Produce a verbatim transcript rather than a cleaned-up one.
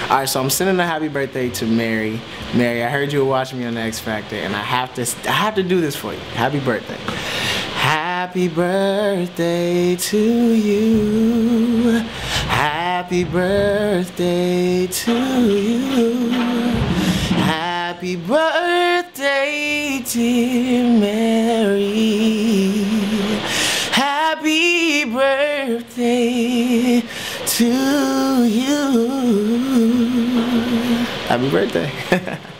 All right, so I'm sending a happy birthday to Mary. Mary, I heard you were watching me on the X Factor, and I have to, I have to do this for you. Happy birthday. Happy birthday to you. Happy birthday to you. Happy birthday, dear Mary. Happy birthday to you. Happy birthday.